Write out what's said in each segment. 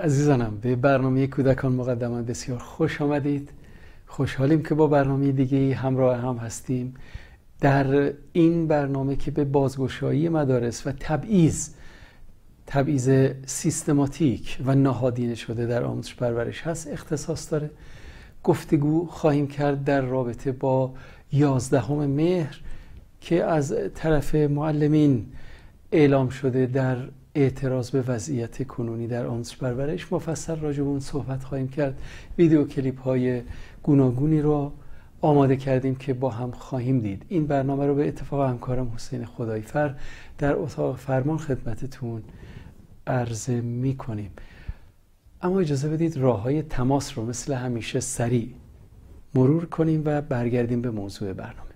عزیزانم، به برنامه کودکان مقدمان بسیار خوش آمدید. خوشحالیم که با برنامه دیگه همراه هم هستیم. در این برنامه که به بازگشایی مدارس و تبعیض سیستماتیک و نهادینه شده در آموزش پرورش هست اختصاص داره. گفتگو خواهیم کرد در رابطه با 11 مهر که از طرف معلمین اعلام شده در اعتراض به وضعیت کنونی در آموزش پرورش. مفصل راجع به اون صحبت خواهیم کرد. ویدیو کلیپ های گوناگونی رو آماده کردیم که با هم خواهیم دید. این برنامه رو به اتفاق همکارم حسین خداییفر در اتاق فرمان خدمتتون عرضه می کنیم. اما اجازه بدید راه های تماس رو مثل همیشه سریع مرور کنیم و برگردیم به موضوع برنامه.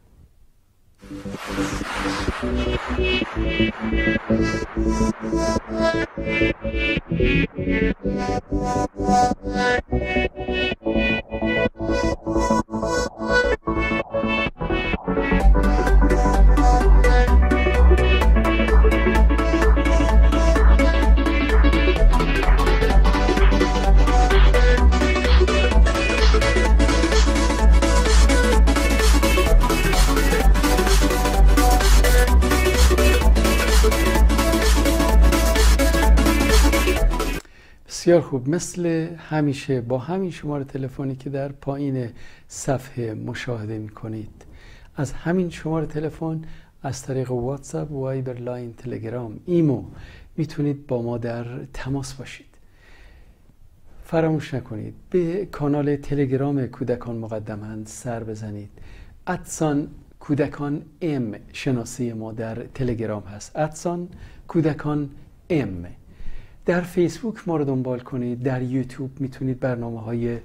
بسیار خوب، مثل همیشه با همین شماره تلفنی که در پایین صفحه مشاهده می کنید، از همین شماره تلفن از طریق واتساپ، وایبر، لاین، تلگرام، ایمو میتونید با ما در تماس باشید. فراموش نکنید به کانال تلگرام کودکان مقدمان سر بزنید. @کودکان ام شناسی ما در تلگرام هست. @کودکان ام. در فیسبوک ما رو دنبال کنید. در یوتیوب میتونید برنامه‌های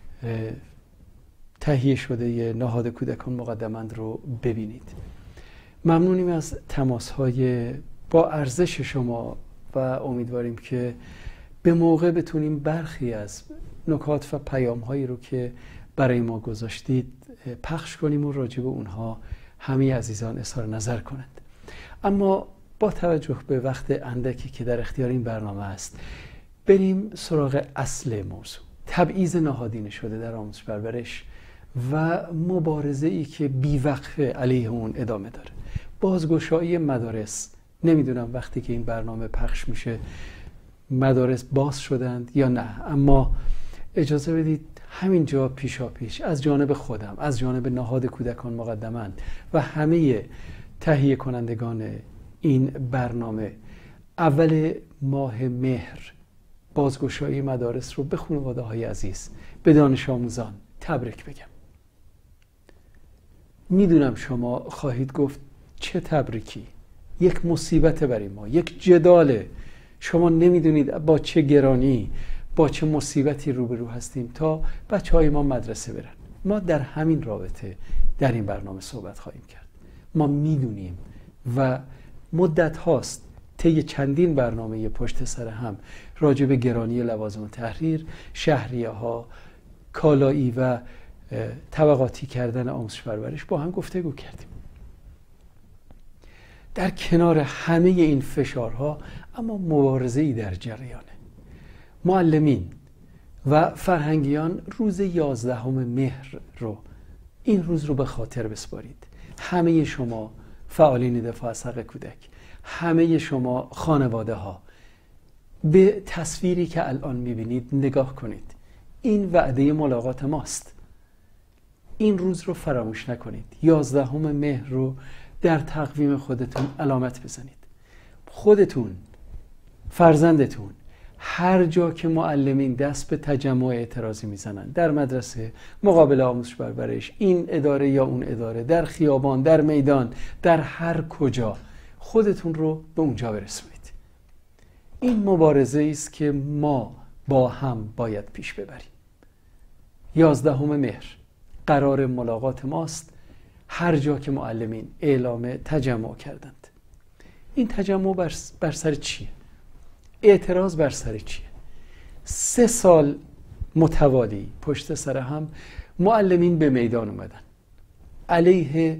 تهیه شده نهاد کودکان مقدمان رو ببینید. ممنونیم از تماس‌های با ارزش شما و امیدواریم که به موقع بتونیم برخی از نکات و پیام‌هایی رو که برای ما گذاشتید پخش کنیم و راجع به اونها همه عزیزان اظهار نظر کنند. اما با توجه به وقت اندکی که در اختیار این برنامه است، بریم سراغ اصل موضوع. تبعیض نهادینه شده در آموزش پرورش و مبارزه‌ای که بی‌وقفه علیه اون ادامه داره. بازگشایی مدارس، نمیدونم وقتی که این برنامه پخش میشه مدارس باز شدند یا نه، اما اجازه بدید همینجا پیشاپیش از جانب خودم، از جانب نهاد کودکان مقدمان و همه تهیه کنندگان این برنامه اول ماه مهر بازگشایی مدارس رو به خانواده‌های عزیز، به دانش آموزان تبریک بگم. میدونم شما خواهید گفت چه تبریکی، یک مصیبت برای ما، یک جداله. شما نمیدونید با چه گرانی، با چه مصیبتی روبرو هستیم تا بچه‌های ما مدرسه برن. ما در همین رابطه در این برنامه صحبت خواهیم کرد. ما میدونیم و مدت هاست طی چندین برنامه پشت سر هم راجع به گرانی لوازم تحریر، شهریه ها، کالایی و طبقاتی کردن آموزش پرورش با هم گفتگو کردیم. در کنار همه این فشارها اما مبارزه‌ای در جریانه. معلمین و فرهنگیان روز 11 مهر رو، این روز رو به خاطر بسپارید. همه شما فعالین دفاع از حق کودک، همه شما خانواده ها، به تصویری که الان میبینید نگاه کنید. این وعده ملاقات ماست. این روز رو فراموش نکنید. 11 مهر رو در تقویم خودتون علامت بزنید. خودتون، فرزندتون، هر جا که معلمین دست به تجمع اعتراضی میزنن، در مدرسه، مقابل آموزش پرورش، این اداره یا اون اداره، در خیابان، در میدان، در هر کجا، خودتون رو به اونجا برسونید. این مبارزه است که ما با هم باید پیش ببریم. 11 مهر قرار ملاقات ماست هر جا که معلمین اعلام تجمع کردند. این تجمع بر سر چیه؟ اعتراض بر سر چیه؟ 3 سال متوالی پشت سر هم معلمین به میدان اومدن علیه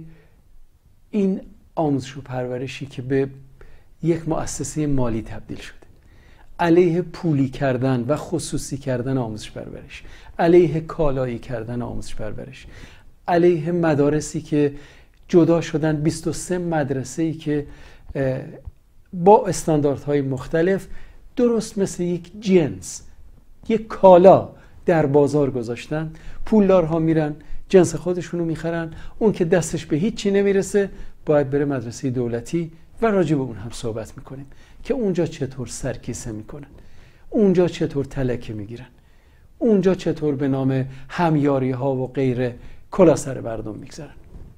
این آموزش و پرورشی که به یک مؤسسه مالی تبدیل شده، علیه پولی کردن و خصوصی کردن آموزش پرورش، علیه کالایی کردن آموزش پرورش، علیه مدارسی که جدا شدن، 23 مدرسه‌ای که با استانداردهای مختلف درست مثل یک جنس، یک کالا در بازار گذاشتن. پولدارها میرن جنس خودشونو میخرن، اون که دستش به هیچی نمیرسه باید بره مدرسه دولتی و راجع به اون هم صحبت میکنیم که اونجا چطور سرکیسه میکنن، اونجا چطور تلکه میگیرن، اونجا چطور به نام همیاری ها و غیره کلا سر مردم میگذارن.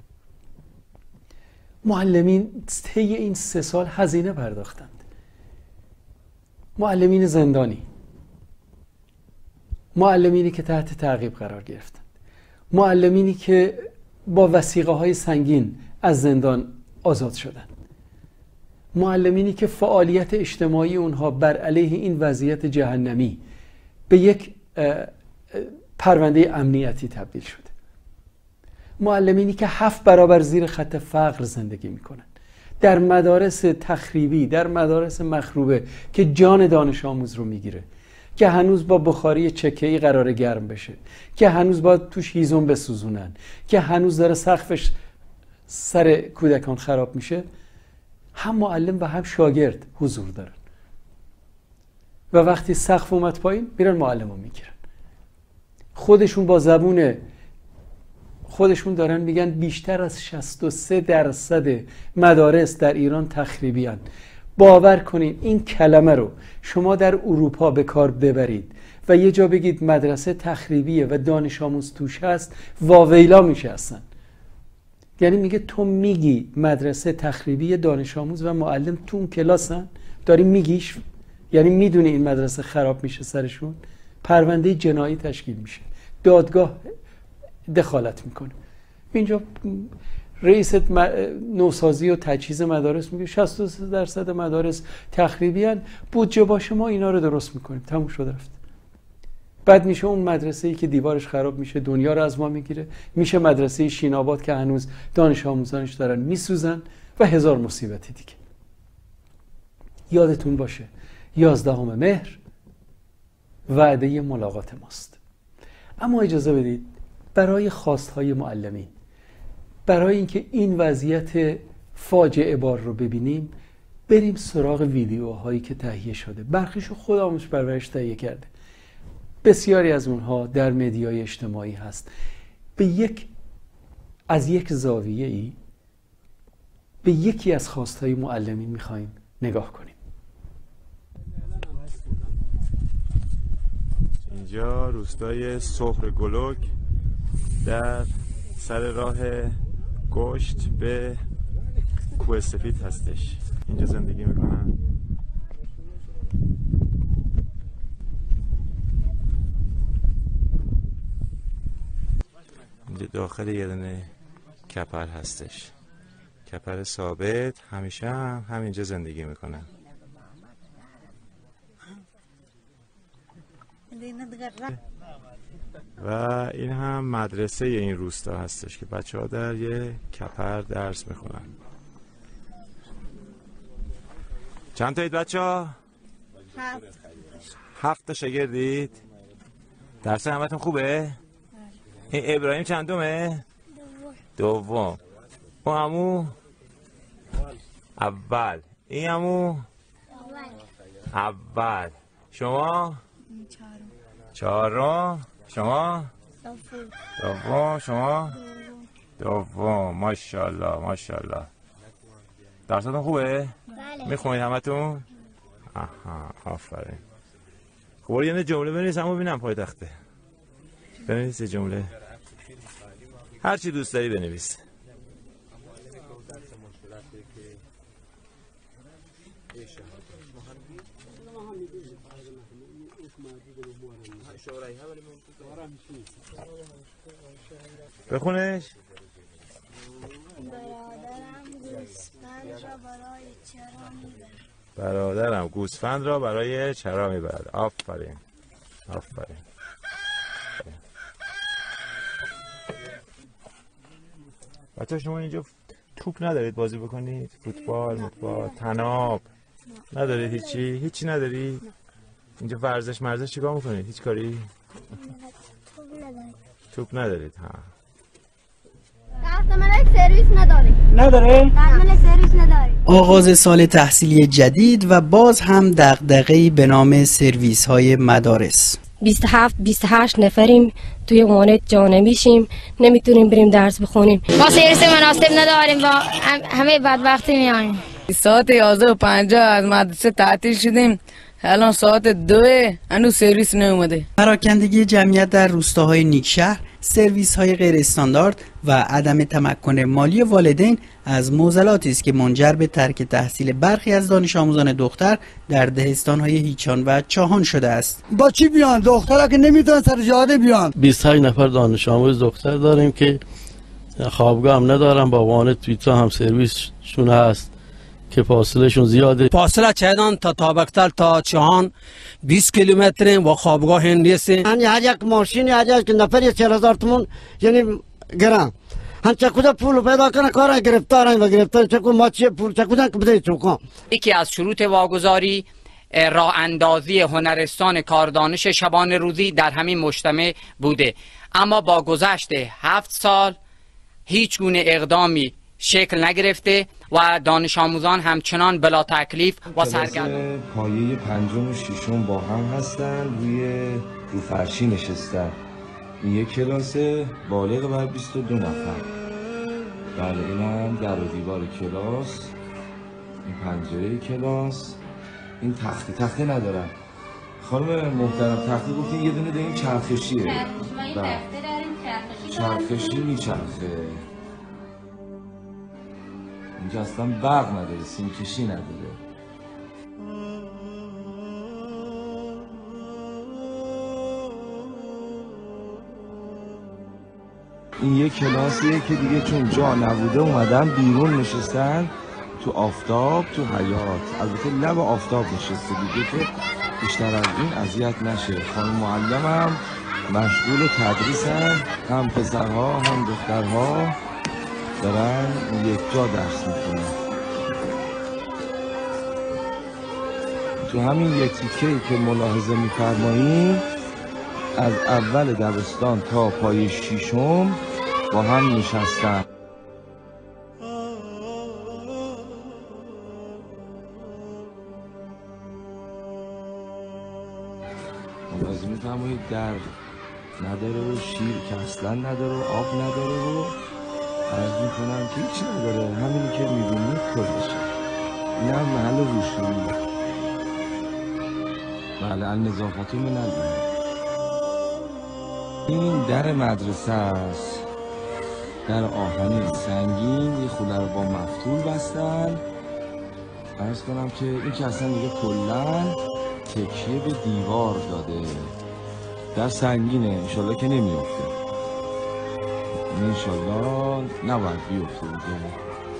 معلمین طی این 3 سال هزینه پرداختند. معلمین زندانی، معلمینی که تحت تعقیب قرار گرفتند، معلمینی که با وثیقه های سنگین از زندان آزاد شدند، معلمینی که فعالیت اجتماعی اونها بر علیه این وضعیت جهنمی به یک پرونده امنیتی تبدیل شده، معلمینی که 7 برابر زیر خط فقر زندگی میکنن، در مدارس تخریبی، در مدارس مخروبه که جان دانش آموز رو میگیره، که هنوز با بخاری چکه‌ای قراره گرم بشه، که هنوز با توش هیزم بسوزونن، که هنوز داره سقفش سر کودکان خراب میشه. هم معلم و هم شاگرد حضور دارن و وقتی سقف اومد پایین میرن معلم رو میگیرن. خودشون با زبون خودشون دارن میگن بیشتر از 63% مدارس در ایران تخریبی هن. باور کنین این کلمه رو شما در اروپا به کار ببرید و یه جا بگید مدرسه تخریبیه و دانش آموز توش هست، واویلا میشه اصلا. یعنی میگه تو میگی مدرسه تخریبی، دانش آموز و معلم تو اون کلاسن، داری میگیش، یعنی میدونی این مدرسه خراب میشه سرشون، پرونده جنایی تشکیل میشه، دادگاه دخالت میکنه. اینجا رئیس نوسازی و تجهیز مدارس میگه 63% مدارس تخریبی هن، بودجه باشه ما اینا رو درست میکنیم، تموم شد رفت. بعد میشه اون مدرسه‌ای که دیوارش خراب میشه دنیا رو از ما میگیره، میشه مدرسه شیناباد که هنوز دانش آموزانش دارن میسوزن و هزار مصیبت دیگه. یادتون باشه 11 مهر وعده ملاقات ماست. اما اجازه بدید برای خواستهای معلمین، برای اینکه این وضعیت فاجعه بار رو ببینیم، بریم سراغ ویدیوهایی که تهیه شده. برخیشو خود آموزش پرورش تهیه کرده، بسیاری از اونها در مدیای اجتماعی هست. از یک زاویه‌ای به یکی از خواستهای معلمین میخوایم نگاه کنیم. اینجا روستای صخر گلوک در سر راه گشت به کوه سفید هستش. اینجا زندگی میکنن. اینجا داخل یه دونه کپر هستش، کپر ثابت، همیشه هم همینجا زندگی میکنن. و این هم مدرسه این روستا هستش که بچه ها در یه کپر درس میخونن. چند تایید بچه ها؟ 7 تا شاگردید؟ درس همتون خوبه؟ این ابراهیم چندمه؟ دوم. اون عمو؟ اول. این عمو؟ اول. شما؟ چهارم. شما؟ دوم. شما؟ دوم. ماشاءالله ماشاءالله. درستون خوبه؟ بله. میخونید همتون؟ آها آفرین. خب یه جمله بنویس همون ببینم پای تخته. بنویس جمله. هر چی دوست داری بنویس. بخونش. برادرم گوسفند را برای چرا میبرد. آفرین آفرین. بچه شما اینجا توپ ندارید بازی بکنید؟ فوتبال، طناب ندارید؟ هیچی ندارید؟ اینجا ورزش چیکار میکنید؟ هیچ کاری؟ توپ ندارید؟ ها. ملک سرویس نداره؟ سرویس نداره. آغاز سال تحصیلی جدید و باز هم دغدغه‌ای به نام سرویس های مدارس. 27-28 نفریم توی وانت جا نمیشیم، نمیتونیم بریم درس بخونیم. ما سرویس مناسب نداریم و همه بدبختی میایم. ساعت 11:50 از مدرسه تعطیل شدیم، الان ساعت 2 هنوز سرویس نیومده. پراکندگی جمعیت در روستاهای نیکشهر، سرویس های غیر استاندارد و عدم تمکن مالی والدین از معضلاتی است که منجر به ترک تحصیل برخی از دانش آموزان دختر در دهستان های هیچان و چاهان شده است. با چی بیان؟ دخترها که نمیتونن سر جاده بیان. 28 نفر دانش آموز دختر داریم که خوابگاه هم ندارن، با وانت تویتا هم سرویسشون هست که فاصله شون زیاده. فاصله چیدان تا تابکتل تا چهان 20 کیلومتر و خوابگاه نیست. یعنی هر یک ماشین هر یک نفر 40,000 تومان یعنی گرم. هم چکودا پول پیدا کنه کار گرفتارن و گرفتار چکو ما چه پول چکودن که بده چوکان. یکی از شروط واگذاری راه اندازی هنرستان کاردانش شبانه روزی در همین مجتمع بوده، اما با گذشت 7 سال هیچ گونه اقدامی شکل نگرفته و دانش آموزان همچنان بلا تکلیف و سرگردان. پایه پنجم و ششم با هم هستن، رو فرشی نشستن. این یک کلاس بالغ بر 22 نفر. بله این هم در و دیوار کلاس، این پنجره کلاس، این تخته ندارن. خانم محترم تخته گفتین یه دونه داریم چرخشیه. چرخشی میچرخه. اینجا اصلا برق نداره، سیم کشی نداره. این یک کلاسیه که دیگه چون جا نبوده اومدن بیرون نشستن تو آفتاب تو حیاط. البته لب آفتاب نشسته دیگه که بیشتر از این اذیت نشه. خانم معلمم مشغول تدریسن، هم پسرها هم دخترها دارن یک جا درس میکنن. تو همین یک تیکه‌ای که ملاحظه میفرماییم از اول دبستان تا پای ششم با هم نشستن. ملاحظه میفرمایید در نداره و شیر که اصلا نداره و آب نداره و عرض میکنم که هیچی نداره، همینی که میبینید کلشه. این هم محل روشویی. بله النظافت من نداره. این در مدرسه است، در آهنی سنگین، یه خونه رو با مفتول بستن. عرض کنم که این که اصلا میگه کلن تکیه به دیوار داده، در سنگینه، انشالله که نمیافته، انشالله نباید بیفته دیگه.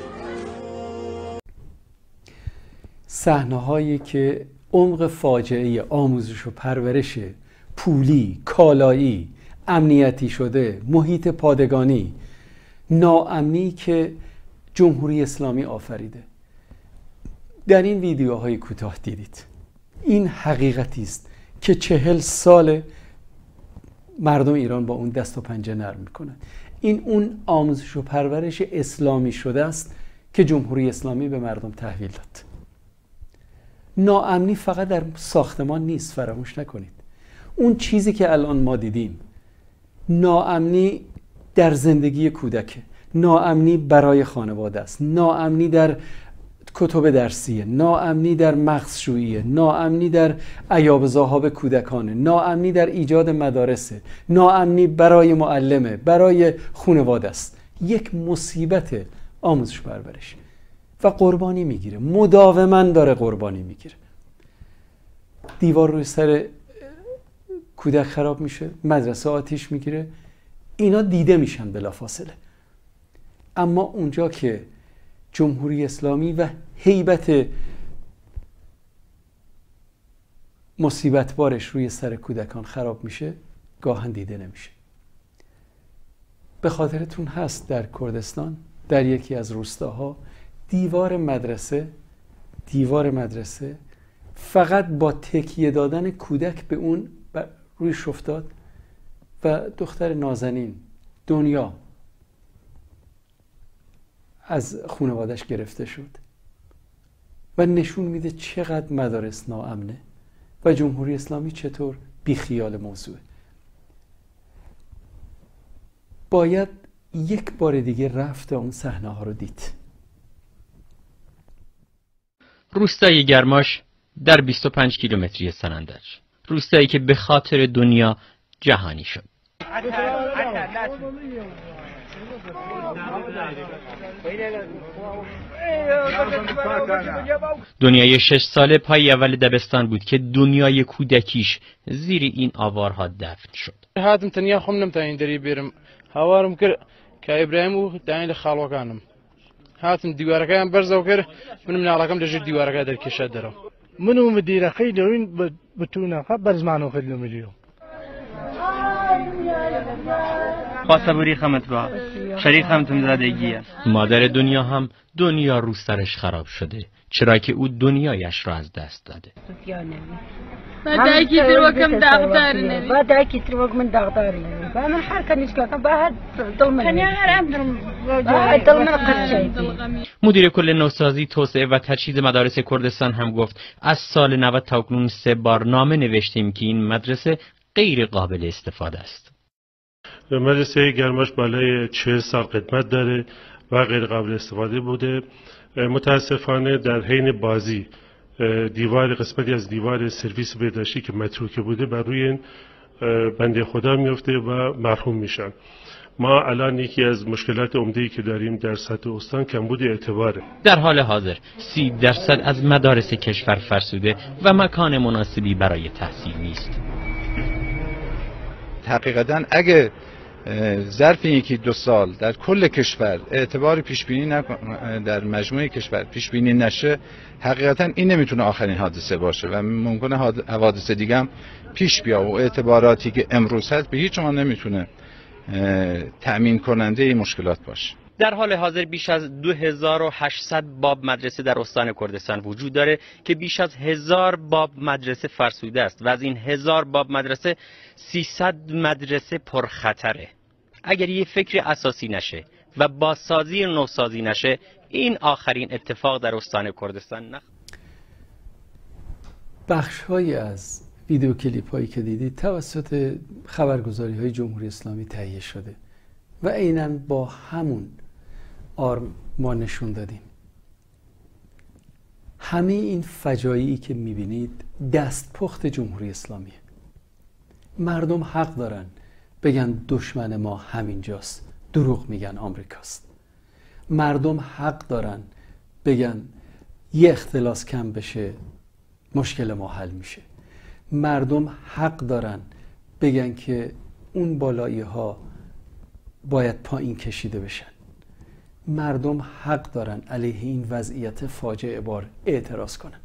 صحنه‌هایی که عمق فاجعه آموزش و پرورش پولی، کالایی، امنیتی شده، محیط پادگانی، ناامنی که جمهوری اسلامی آفریده در این ویدیوهای کوتاه دیدید. این حقیقتی است که 40 سال مردم ایران با اون دست و پنجه نرم میکنن. این اون آموزش و پرورش اسلامی شده است که جمهوری اسلامی به مردم تحویل داد. ناامنی فقط در ساختمان نیست، فراموش نکنید. اون چیزی که الان ما دیدیم، ناامنی در زندگی کودک، ناامنی برای خانواده است، ناامنی در کتب درسیه، ناامنی در مغزشویی، ناامنی در عیاب ذهاب کودکانه، ناامنی در ایجاد مدارسه، ناامنی برای معلمه، برای خانواده است. یک مصیبت آموزش پرورش و قربانی میگیره، مداوما داره قربانی میگیره. دیوار روی سر کودک خراب میشه، مدرسه آتیش میگیره، اینا دیده میشن بلافاصله. اما اونجا که جمهوری اسلامی و هیبت مصیبت بارش روی سر کودکان خراب میشه، گاهن دیده نمیشه. به خاطرتون هست در کردستان در یکی از روستاها دیوار مدرسه فقط با تکیه دادن کودک به اون رویش افتاد و دختر نازنین دنیا از خانوادش گرفته شد و نشون میده چقدر مدارس ناامنه و جمهوری اسلامی چطور بیخیال موضوع. باید یک بار دیگه رفت اون صحنه ها رو دید. روستای گرماش در 25 کیلومتری سنندج، روستایی که به خاطر دنیا جهانی شد. دنیای 6 ساله پای اول دبستان بود که دنیای کودکیش زیر این آوارها دفن شد. هاتم تنیا خم نمتاین دری بیرم هوارم کر که ابراهیم و داین لخالوکانم هاتم دیوارکان برزو کر منم نعلاقم دجر دیوارکا در کشاد درو منو مدير خيل وين بتونا خبر زمانو خيل مليو خاصبوری خمت با شریک همتون زدگیه. مادر دنیا هم دنیا رو سرش خراب شده، چرا که او دنیایش را از دست داده. بعد كتر وكم دغدارني بعد كتر وكم دغدارني فانا الحركه نشكا بعد ضمن كان ضمن مدیر کل نوسازی، توسعه و تجهیز مدارس کردستان هم گفت از سال 90 تا اکنون 3 بار نامه نوشتیم که این مدرسه غیر قابل استفاده است. مدرسه گرماش بالای 40 سال قدمت داره و غیر قابل استفاده بوده. متاسفانه در حین بازی قسمتی از دیوار سرویس بهداشتی که متروکه بوده بر روی این بنده خدا میفته و مرحوم میشن. ما الان یکی از مشکلات عمده‌ای که داریم در سطح استان کمبود اعتباره. در حال حاضر 30% از مدارس کشور فرسوده و مکان مناسبی برای تحصیل نیست. حقیقتا اگه ظرف 1-2 سال در کل کشور اعتبار پیشبینی در مجموعه کشور پیشبینی نشه، حقیقتا این نمیتونه آخرین حادثه باشه و ممکنه حوادث دیگه هم پیش بیا و اعتباراتی که امروز هست به هیچ عنوان نمیتونه تأمین کننده این مشکلات باشه. در حال حاضر بیش از 2800 باب مدرسه در استان کردستان وجود داره که بیش از 1000 باب مدرسه فرسوده است و از این 1000 باب مدرسه 300 مدرسه پرخطره. اگر یه فکر اساسی نشه و بازسازی نوسازی نشه، این آخرین اتفاق در استان کردستان بخش‌هایی از ویدیو کلیپ هایی که دیدید توسط خبرگزاری های جمهوری اسلامی تهیه شده و عیناً با همون آرم ما نشون دادیم. همه این فجایعی که میبینید دستپخت جمهوری اسلامیه. مردم حق دارن بگن دشمن ما همینجاست، دروغ میگن آمریکاست. مردم حق دارن بگن یه اختلاس کم بشه مشکل ما حل میشه. مردم حق دارن بگن که اون بالایی ها باید پایین کشیده بشن. مردم حق دارن علیه این وضعیت فاجعه بار اعتراض کنن.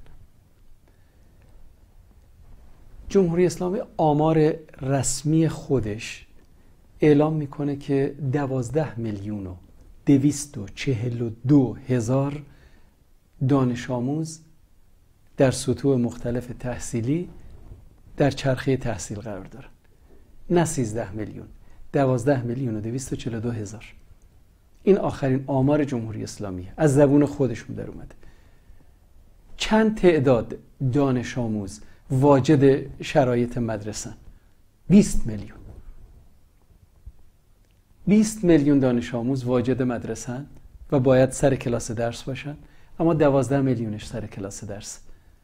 جمهوری اسلامی آمار رسمی خودش اعلام میکنه که 12,242,000 دانش آموز در سطوح مختلف تحصیلی در چرخه تحصیل قرار دارن. نه 13 میلیون، 12,242,000. این آخرین آمار جمهوری اسلامی از زبون خودشون در اومده. چند تعداد دانش آموز واجد شرایط مدرسه؟ 20 میلیون. 20 میلیون دانش آموز واجد مدرسه و باید سر کلاس درس باشن، اما 12 میلیونش سر کلاس درس.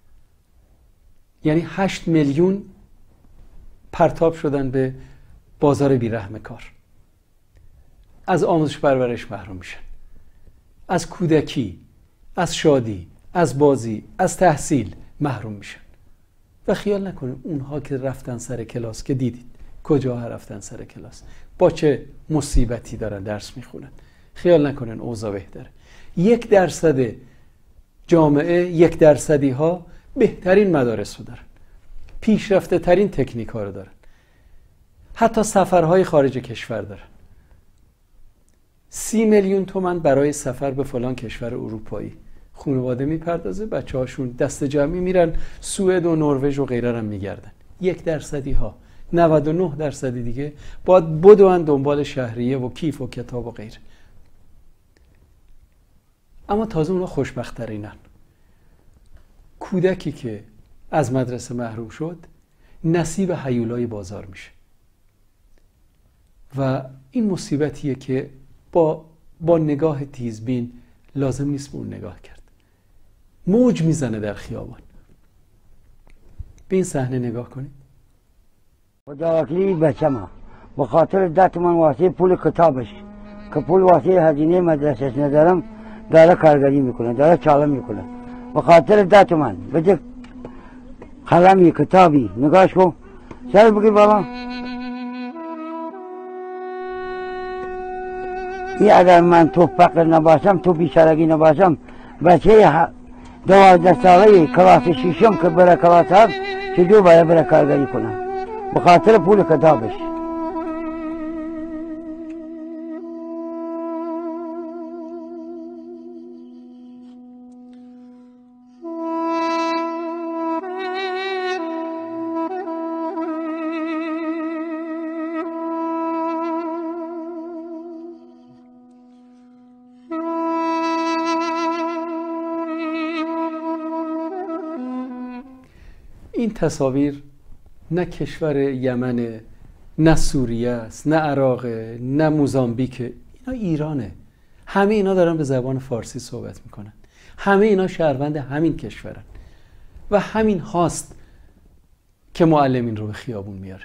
یعنی 8 میلیون پرتاب شدن به بازار بیرحم کار. از آموزش پرورش محروم میشن، از کودکی، از شادی، از بازی، از تحصیل محروم میشن. و خیال نکنید اونها که رفتن سر کلاس که دیدید کجا رفتن سر کلاس، با چه مصیبتی دارن درس میخونن. خیال نکنید اوضاع بهتره. 1% جامعه 1% ها بهترین مدارس رو دارن، پیشرفته ترین تکنیک ها رو دارن، حتی سفرهای خارج کشور دارن. 30 میلیون تومان برای سفر به فلان کشور اروپایی. خانواده میپردازه، بچه هاشون دست جمعی میرن سوئد و نروژ و غیره هم میگردن. 1% ها 99% دیگه باید بدون دنبال شهریه و کیف و کتاب و غیره. اما تازه اونا خوشبخت‌ترینن. کودکی که از مدرسه محروم شد نصیب هیولای بازار میشه و این مصیبتیه که با نگاه تیزبین لازم نیست به اون نگاه کرد. موج میزنه در خیابان. به این صحنه نگاه کنید. خدا وکیلی بچه ما به خاطر 10 تومن واسه پول کتابش که پول واسه هزینه مدرسهش ندارم داره کارگری میکنه، داره چاله میکنه. به خاطر 10 تومن بده قلمی کتابی نگاش کن سر بگیر بالا. این اگر من تو فقر نباشم، تو بیچارگی نباشم، بچه 12 ساله کلاس 6 که بره کلاس 7 چجور باید بره کارگری کنم به خاطر پول کتابش. این تصاویر نه کشور یمن، نه سوریه است، نه عراق، نه موزامبیک، اینا ایرانه. همه اینا دارن به زبان فارسی صحبت میکنن. همه اینا شهروند همین کشورن و همین هاست که معلمین رو به خیابون میاره.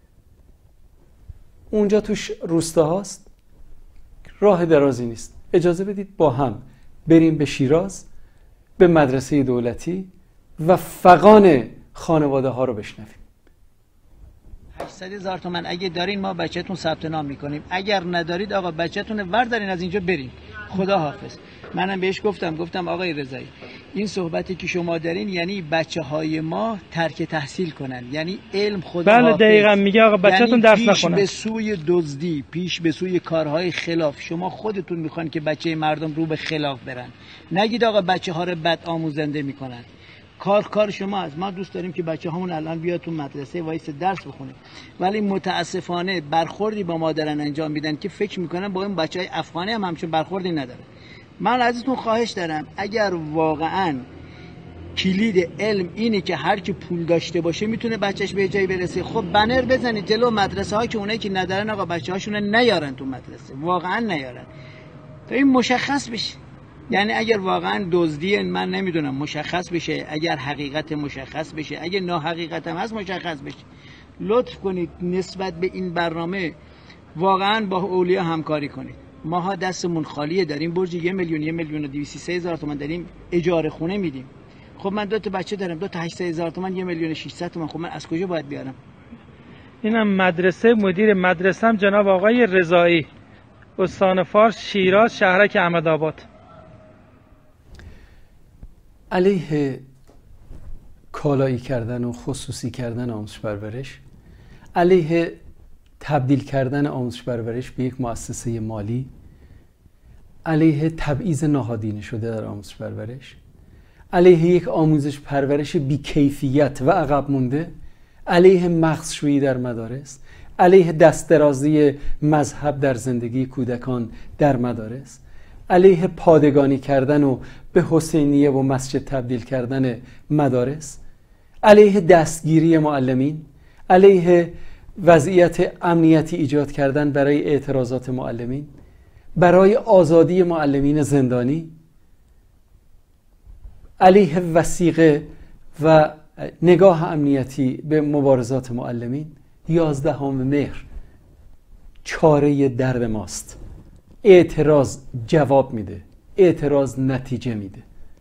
اونجا توش روستا هاست، راه درازی نیست. اجازه بدید با هم بریم به شیراز، به مدرسه دولتی و فغان خانواده ها رو بشنویم. 800,000 تومان اگه دارین ما بچه‌تون ثبت نام میکنیم، اگر ندارید آقا بچه‌تون وردارین از اینجا بریم. خدا حافظ. منم بهش گفتم آقای رضایی این صحبتی که شما دارین یعنی بچه‌های ما ترک تحصیل کنن، یعنی علم خدا بله حافظ. دقیقاً میگه آقا بچه‌تون درس نخونن، پیش به سوی دزدی، پیش به سوی کارهای خلاف. شما خودتون میخوان که بچه مردم رو به خلاف برن. نگید آقا بچه‌ها رو بد آموزنده میکنن. کار شما است. ما دوست داریم که بچه همون الان بیاد تو مدرسه وایس درس بخونه، ولی متاسفانه برخوردی با ما دارن انجام میدن که فکر میکنن با این بچهای افغانی هم همچون برخوردی نداره. من ازتون خواهش دارم اگر واقعا کلید علم اینه که هر کی پول داشته باشه میتونه بچهش به جایی برسه، خب بنر بزنید جلو مدرسه ها که اونایی که ندارن آقا بچه‌هاشون نیارن تو مدرسه، واقعا نیارن تا این مشخص بشه. یعنی اگر واقعا دزدی من نمیدونم مشخص بشه، اگر حقیقت مشخص بشه، اگر ناحقیقت هم هست مشخص بشه. لطف کنید نسبت به این برنامه واقعا با اولیا همکاری کنید. ماها دستمون خالیه، داریم برج 1,203,000 تومان داریم اجاره خونه میدیم. خب من 2 تا بچه دارم، 2 تا 800,000 تومان 1,600,000 تومان، خب من از کجا باید بیارم؟ اینم مدرسه، مدیر مدرسه هم جناب آقای رضایی، استان فارس، شیراز، شهرک احمدآباد. علیه کالایی کردن و خصوصی کردن آموزش پرورش، علیه تبدیل کردن آموزش پرورش به یک مؤسسه مالی، علیه تبعیض نهادینه شده در آموزش پرورش، علیه یک آموزش پرورش بیکیفیت و عقب مونده، علیه مغزشویی در مدارس، علیه دست درازی مذهب در زندگی کودکان در مدارس، علیه پادگانی کردن و به حسینیه و مسجد تبدیل کردن مدارس، علیه دستگیری معلمین، علیه وضعیت امنیتی ایجاد کردن برای اعتراضات معلمین، برای آزادی معلمین زندانی، علیه وثیقه و نگاه امنیتی به مبارزات معلمین. 11 مهر چاره درد ماست. اعتراض جواب میده، اعتراض نتیجه میده.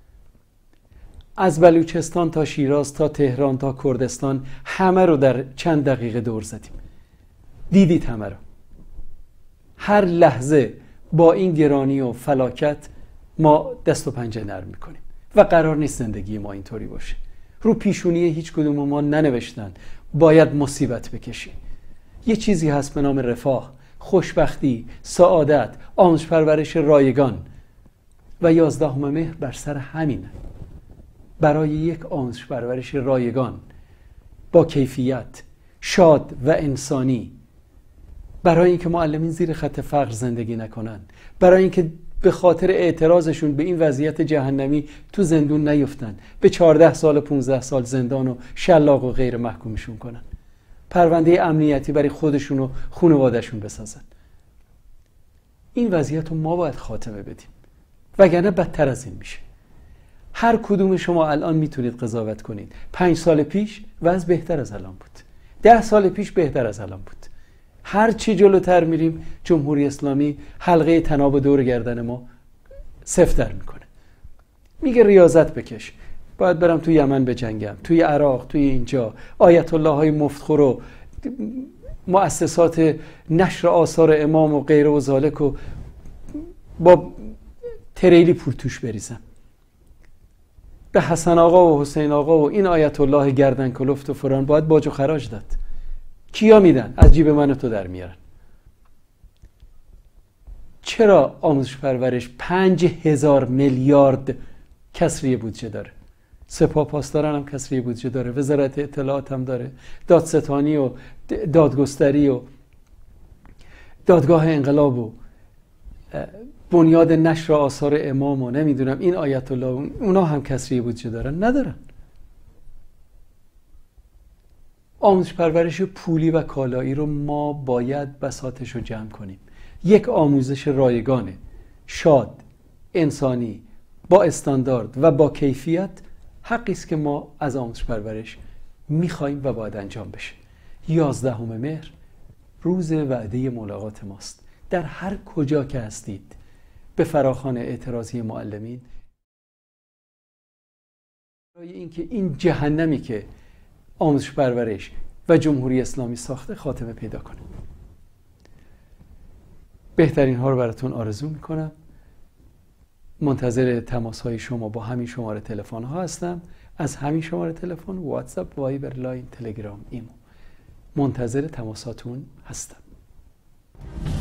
از بلوچستان تا شیراز تا تهران تا کردستان همه رو در چند دقیقه دور زدیم. دیدید همه رو. هر لحظه با این گرانی و فلاکت ما دست و پنجه نرم میکنیم و قرار نیست زندگی ما اینطوری باشه. رو پیشونی هیچ کدوم ما ننوشتن باید مصیبت بکشیم. یه چیزی هست به نام رفاه، خوشبختی، سعادت، آموزش پرورش رایگان و 11 مهر بر سر همینه، برای یک آموزش پرورش رایگان با کیفیت، شاد و انسانی، برای اینکه معلمین زیر خط فقر زندگی نکنن، برای اینکه به خاطر اعتراضشون به این وضعیت جهنمی تو زندون نیفتن، به 14 سال 15 سال زندان و شلاق و غیر محکومشون کنن، پرونده امنیتی برای خودشون و خانواده‌شون بسازن. این وضعیت رو ما باید خاتمه بدیم، وگرنه بدتر از این میشه. هر کدوم شما الان میتونید قضاوت کنید 5 سال پیش وضع بهتر از الان بود، 10 سال پیش بهتر از الان بود. هر چی جلوتر میریم جمهوری اسلامی حلقه طناب دور گردن ما سفت‌تر میکنه. میگه ریاضت بکش، باید برم توی یمن بجنگم، توی عراق، توی اینجا آیت الله های مفتخور و مؤسسات نشر آثار امام و غیره و ذالک و با تریلی پول توش بریزم، به حسن آقا و حسین آقا و این آیت الله گردن کلفت و فران باید باج و خراج داد. کیا میدن؟ از جیب من و تو در میارن. چرا آموزش پرورش 5000 میلیارد کسری بودجه داره؟ سپاه پاسداران هم کسری بودجه داره، وزارت اطلاعات هم داره، دادستانی و دادگستری و دادگاه انقلاب و بنیاد نشر آثار امام و نمیدونم این آیت الله، اونا هم کسری بودجه دارن؟ ندارن. آموزش پرورش پولی و کالایی رو ما باید بساطش رو جمع کنیم. یک آموزش رایگان، شاد، انسانی، با استاندارد و با کیفیت حقی است که ما از آموزش پرورش میخوایم و باید انجام بشه. 11 مهر روز وعده ملاقات ماست. در هر کجا که هستید به فراخوان اعتراضی معلمین، برای اینکه این جهنمی که آموزش پرورش و جمهوری اسلامی ساخته خاتمه پیدا کنه. بهترین ها رو براتون آرزو میکنم. منتظر تماس های شما با همین شماره تلفن ها هستم. از همین شماره تلفن، واتساپ، وایبر، لاین، تلگرام، ایمو منتظر تماساتون هستم.